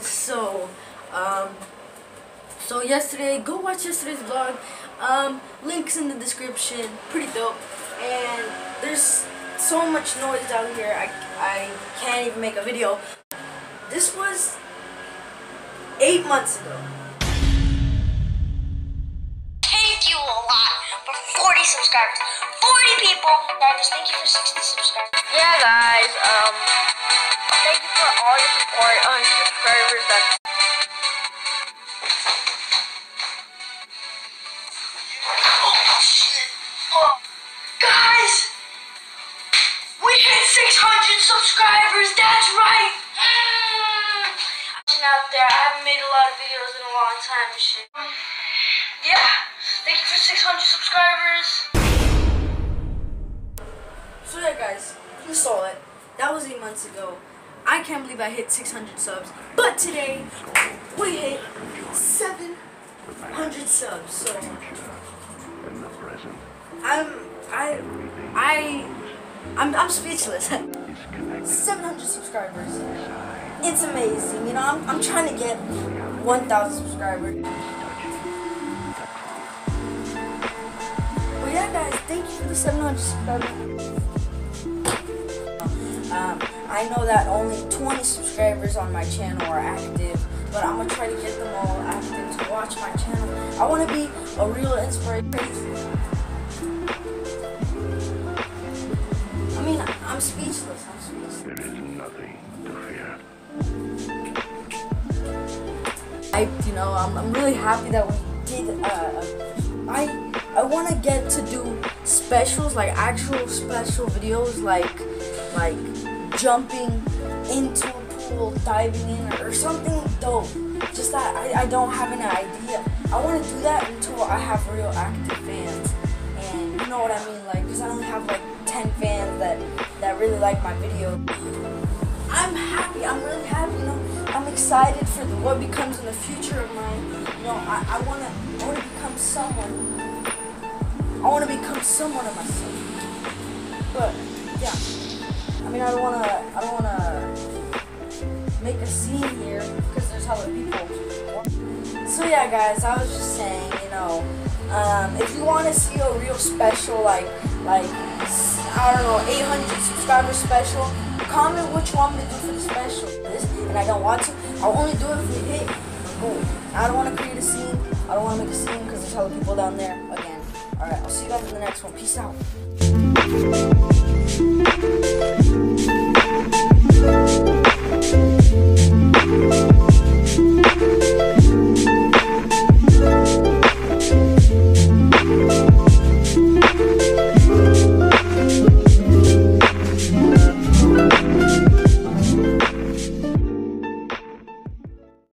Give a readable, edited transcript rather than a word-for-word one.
So, yesterday, go watch yesterday's vlog. Links in the description. Pretty dope. And there's so much noise down here. I can't even make a video. This was 8 months ago. Thank you a lot for 40 subscribers. 40 people. Guys, thank you for 60 subscribers. Yeah, guys. Thank you for all your support on subscribers. Guys, we hit 600 subscribers. That's right. Out there, I haven't made a lot of videos in a long time and shit. Yeah, thank you for 600 subscribers. So yeah, guys, you saw it. That was 8 months ago. I can't believe I hit 600 subs. But today, we hit 700 subs. So I'm speechless. 700 subscribers. It's amazing. You know, I'm trying to get 1,000 subscribers. But yeah, guys, thank you for the 700 subscribers. I know that only 20 subscribers on my channel are active, but I'm gonna try to get them all active to watch my channel. I want to be a real inspiration. I mean, I'm speechless. There is nothing to fear. I'm really happy that we did. I want to get to do specials, like actual special videos, like jumping into a pool, diving in, or something dope. Just that I don't have an idea. I want to do that until I have real active fans, and you know what I mean, like, because I only have like 10 fans that really like my video. I'm happy. I'm really happy. You know, I'm excited for what becomes in the future of mine. You know, I wanna become someone. I wanna become someone of myself. But yeah, I mean, I don't wanna make a scene here because there's hella people. So yeah, guys, I was just saying, you know, if you want to see a real special, like I don't know, 800 subscriber special, comment what you want me to do for the special. And I don't want to. I'll only do it if we hit a goal. I don't want to create a scene. I don't want to make a scene because there's hella people down there. Again. Alright, I'll see you guys in the next one. Peace out.